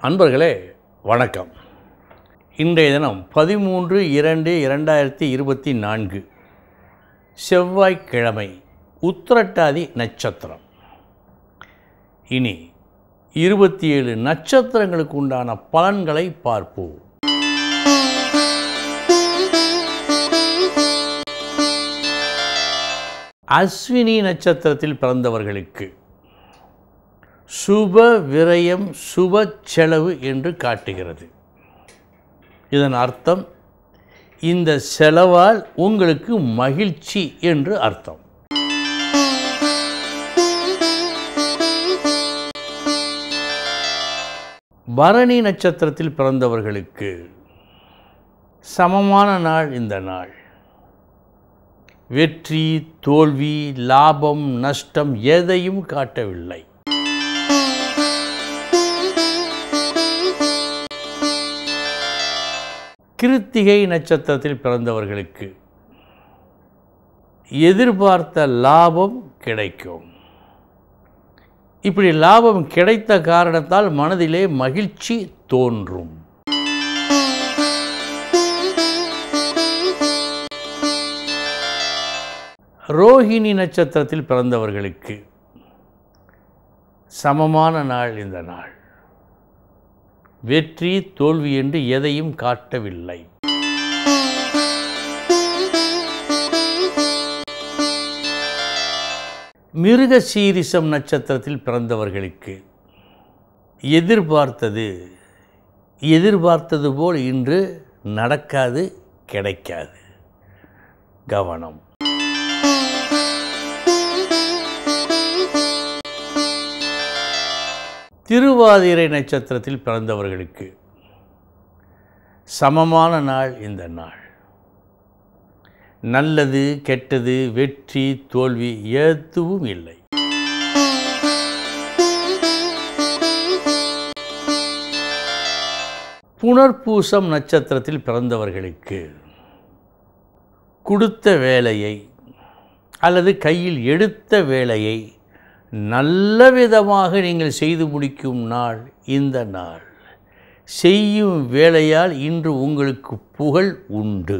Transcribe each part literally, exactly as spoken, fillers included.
அன்பர்களே வணக்கம். இன்றைய தினம் பதிமூன்று இரண்டு இரண்டாயிரத்தி இருபத்தி நான்கு செவ்வாய்க்கிழமை, உத்திரட்டாதி நட்சத்திரம். இனி இருபத்தி ஏழு நட்சத்திரங்களுக்கு உண்டான பலன்களை பார்ப்போம். அஸ்வினி நட்சத்திரத்தில் பிறந்தவர்களுக்கு சுப விரயம் சுப செலவு என்று காட்டுகிறது. இதன் அர்த்தம், இந்த செலவால் உங்களுக்கு மகிழ்ச்சி என்று அர்த்தம். பரணி நட்சத்திரத்தில் பிறந்தவர்களுக்கு சமமான நாள் இந்த நாள். வெற்றி, தோல்வி, லாபம், நஷ்டம் எதையும் காட்டவில்லை. கிருத்திகை நட்சத்திரத்தில் பிறந்தவர்களுக்கு எதிர்பார்த்த லாபம் கிடைக்கும். இப்படி லாபம் கிடைத்த காரணத்தால் மனதிலே மகிழ்ச்சி தோன்றும். ரோஹிணி நட்சத்திரத்தில் பிறந்தவர்களுக்கு சமமான நாள் இந்த நாள். வெற்றி, தோல்வி என்று எதையும் காட்டவில்லை. மிருகசீரிஷம் நட்சத்திரத்தில் பிறந்தவர்களுக்கு எதிர்பார்த்தது எதிர்பார்த்தது போல் இன்று நடக்காது, கிடைக்காது. கவனம். திருவாதிரை நட்சத்திரத்தில் பிறந்தவர்களுக்கு சமமான நாள் இந்த நாள். நல்லது, கெட்டது, வெற்றி, தோல்வி எதுவும் இல்லை. புனர்பூசம் நட்சத்திரத்தில் பிறந்தவர்களுக்கு கொடுத்த வேலையை அல்லது கையில் எடுத்த வேலையை நல்ல விதமாக நீங்கள் செய்து முடிக்கும் நாள் இந்த நாள். செய்யும் வேலையால் இன்று உங்களுக்கு புகழ் உண்டு.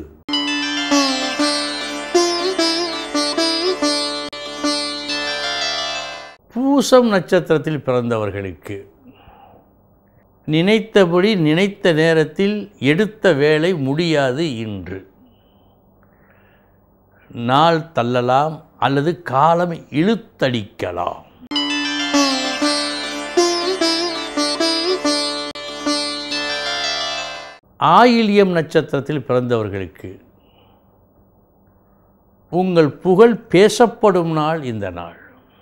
பூசம் நட்சத்திரத்தில் பிறந்தவர்களுக்கு நினைத்தபடி நினைத்த நேரத்தில் எடுத்த வேலை முடியாது இன்று. நாள் தள்ளலாம் அல்லது காலம் இழுத்தடிக்கலாம். ஆயில்யம் நட்சத்திரத்தில் பிறந்தவர்களுக்கு உங்கள் புகழ் பேசப்படும் நாள் இந்த நாள்.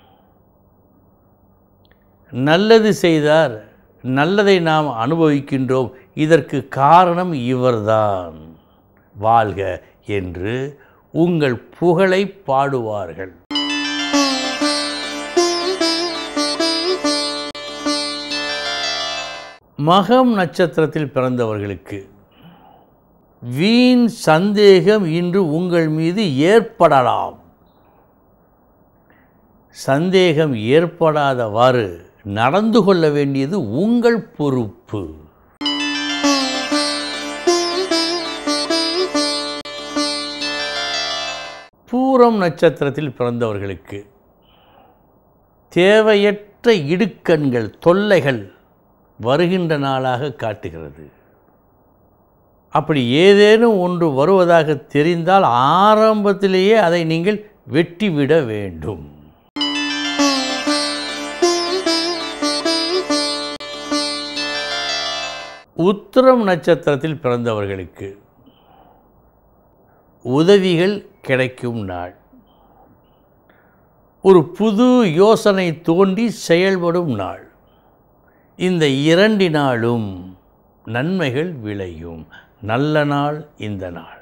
நல்லது செய்தார், நல்லதை நாம் அனுபவிக்கின்றோம், இதற்கு காரணம் இவர்தான், வாழ்க என்று உங்கள் புகழை பாடுவார்கள். மகம் நட்சத்திரத்தில் பிறந்தவர்களுக்கு வீண் சந்தேகம் இன்று உங்கள் மீது ஏற்படலாம். சந்தேகம் ஏற்படாதவாறு நடந்து கொள்ள வேண்டியது உங்கள் பொறுப்பு. பூரம் நட்சத்திரத்தில் பிறந்தவர்களுக்கு தேவையற்ற இடுக்கண்கள், தொல்லைகள் வருகின்ற நாளாக காட்டுகிறது. அப்படி ஏதேனும் ஒன்று வருவதாக தெரிந்தால் ஆரம்பத்திலேயே அதை நீங்கள் வெட்டிவிட வேண்டும். உத்திரம் நட்சத்திரத்தில் பிறந்தவர்களுக்கு உதவிகள் கிடைக்கும் நாள். ஒரு புது யோசனை தோன்றி செயல்படும் நாள். இந்த இரண்டினாலும் நன்மைகள் விளையும். நல்ல நாள் இந்த நாள்.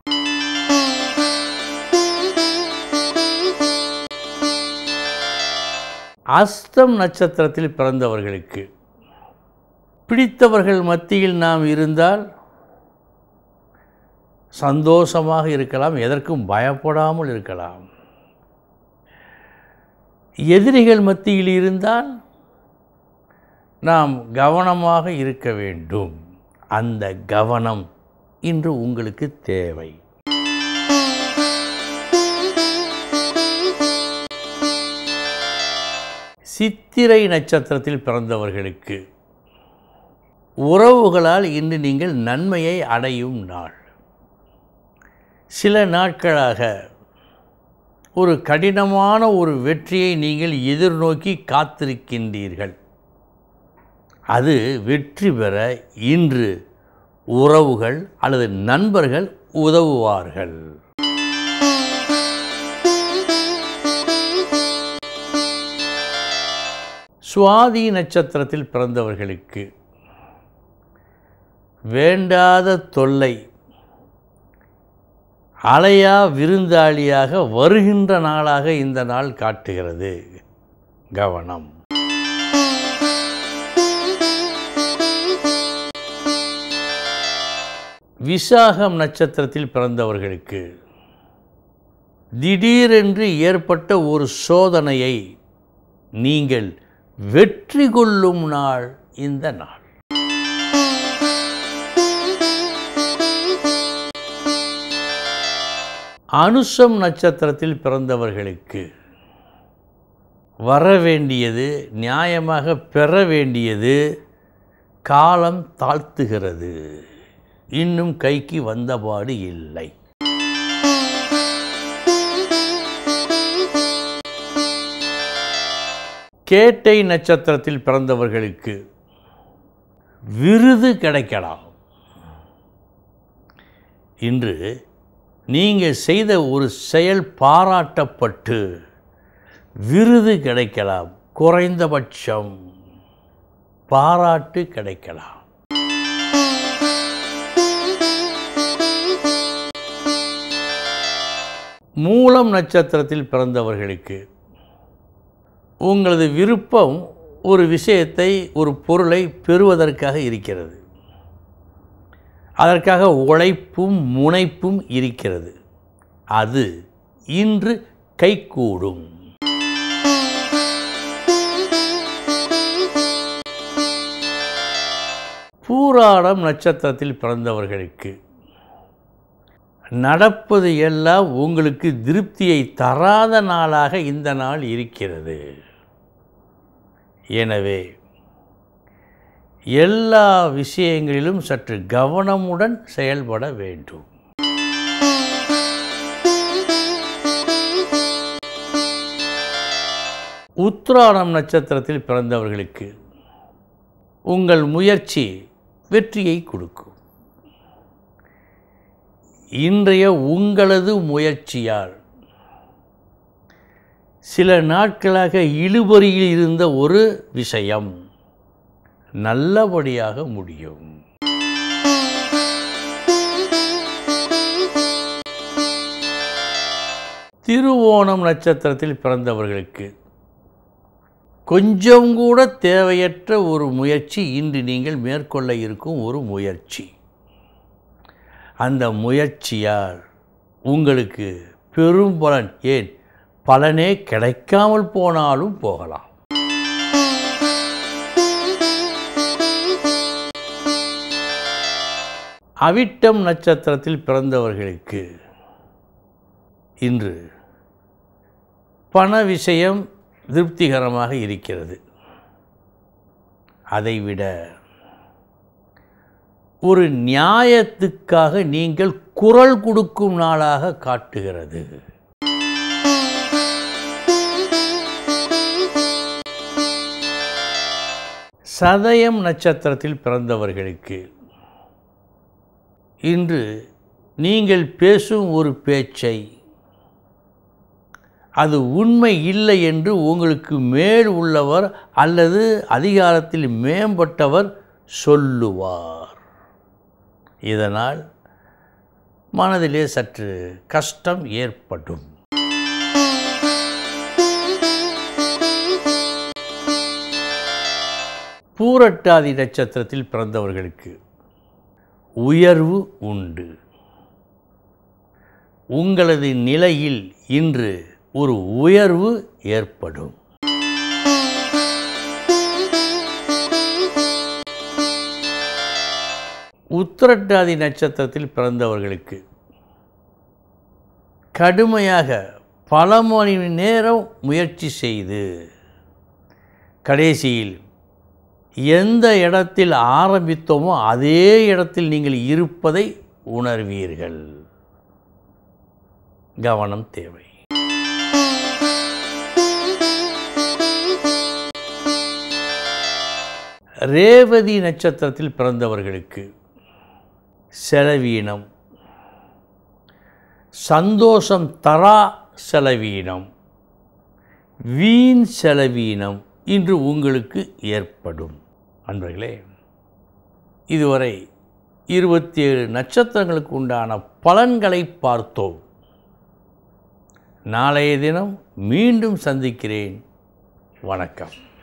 அஸ்தம் நட்சத்திரத்தில் பிறந்தவர்களுக்கு பிடித்தவர்கள் மத்தியில் நாம் இருந்தால் சந்தோஷமாக இருக்கலாம், எதற்கும் பயப்படாமல் இருக்கலாம். எதிரிகள் மத்தியில் இருந்தால் நாம் கவனமாக இருக்க வேண்டும். அந்த கவனம் இன்று உங்களுக்கு தேவை. சித்திரை நட்சத்திரத்தில் பிறந்தவர்களுக்கு உறவுகளால் இன்று நீங்கள் நன்மையை அடையும் நாள். சில நாட்களாக ஒரு கடினமான ஒரு வெற்றியை நீங்கள் எதிர்நோக்கி காத்திருக்கின்றீர்கள். அது வெற்றி பெற இன்று உறவுகள் அல்லது நண்பர்கள் உதவுவார்கள். சுவாதி நட்சத்திரத்தில் பிறந்தவர்களுக்கு வேண்டாத தொல்லை அலையா விருந்தாளியாக வருகின்ற நாளாக இந்த நாள் காட்டுகிறது. கவனம். விசாகம் நட்சத்திரத்தில் பிறந்தவர்களுக்கு திடீரென்று ஏற்பட்ட ஒரு சோதனையை நீங்கள் வெற்றி கொள்ளும் நாள் இந்த நாள். அனுசம் நட்சத்திரத்தில் பிறந்தவர்களுக்கு வரவேண்டியது, நியாயமாக பெற வேண்டியது காலம் தாழ்த்துகிறது. இன்னும் கைக்கு வந்தபாடு இல்லை. கேட்டை நட்சத்திரத்தில் பிறந்தவர்களுக்கு விருது கிடைக்கலாம். இன்று நீங்கள் செய்த ஒரு செயல் பாராட்டப்பட்டு விருது கிடைக்கலாம். குறைந்தபட்சம் பாராட்டு கிடைக்கலாம். மூலம் நட்சத்திரத்தில் பிறந்தவர்களுக்கு உங்களது விருப்பம் ஒரு விஷயத்தை, ஒரு பொருளை பெறுவதற்காக இருக்கிறது. அதற்காக உழைப்பும் முனைப்பும் இருக்கிறது. அது இன்று கைகூடும். பூராடம் நட்சத்திரத்தில் பிறந்தவர்களுக்கு நடப்பது எல்லாம் உங்களுக்கு திருப்தியை தராத நாளாக இந்த நாள் இருக்கிறது. எனவே எல்லா விஷயங்களிலும் சற்று கவனமுடன் செயல்பட வேண்டும். உத்திராடம் நட்சத்திரத்தில் பிறந்தவர்களுக்கு உங்கள் முயற்சி வெற்றியை கொடுக்கும். இன்றைய உங்களது முயற்சியால் சில நாட்களாக இழுபறியில் இருந்த ஒரு விஷயம் நல்லபடியாக முடியும். திருவோணம் நட்சத்திரத்தில் பிறந்தவர்களுக்கு கொஞ்சம் கூட தேவையற்ற ஒரு முயற்சி இன்று நீங்கள் மேற்கொள்ள இருக்கும் ஒரு முயற்சி. அந்த முயற்சியால் உங்களுக்கு பெரும் பலன், ஏன் பலனே கிடைக்காமல் போனாலும் போகலாம். அவிட்டம் நட்சத்திரத்தில் பிறந்தவர்களுக்கு இன்று பண விஷயம் திருப்திகரமாக இருக்கிறது. அதைவிட ஒரு நியாயத்துக்காக நீங்கள் குரல் கொடுக்கும் நாளாக காட்டுகிறது. சதயம் நட்சத்திரத்தில் பிறந்தவர்களுக்கு இன்று நீங்கள் பேசும் ஒரு பேச்சை அது உண்மை இல்லை என்று உங்களுக்கு மேல் உள்ளவர் அல்லது அதிகாரத்தில் மேம்பட்டவர் சொல்லுவார். இதனால் மனதிலே சற்று கஷ்டம் ஏற்படும். பூரட்டாதி நட்சத்திரத்தில் பிறந்தவர்களுக்கு உயர்வு உண்டு. உங்களது நிலையில் இன்று ஒரு உயர்வு ஏற்படும். உத்திரட்டாதி நட்சத்திரத்தில் பிறந்தவர்களுக்கு கடுமையாக பல மணி நேரம் முயற்சி செய்து கடைசியில் எந்த இடத்தில் ஆரம்பித்தோமோ அதே இடத்தில் நீங்கள் இருப்பதை உணர்வீர்கள். கவனம் தேவை. ரேவதி நட்சத்திரத்தில் பிறந்தவர்களுக்கு செலவீனம், சந்தோஷம் தரா செலவீனம், வீண் செலவீனம் இன்று உங்களுக்கு ஏற்படும். அன்பர்களே, இதுவரை இருபத்தி ஏழு நட்சத்திரங்களுக்கு உண்டான பலன்களை பார்த்தோம். நாளைய தினம் மீண்டும் சந்திக்கிறேன். வணக்கம்.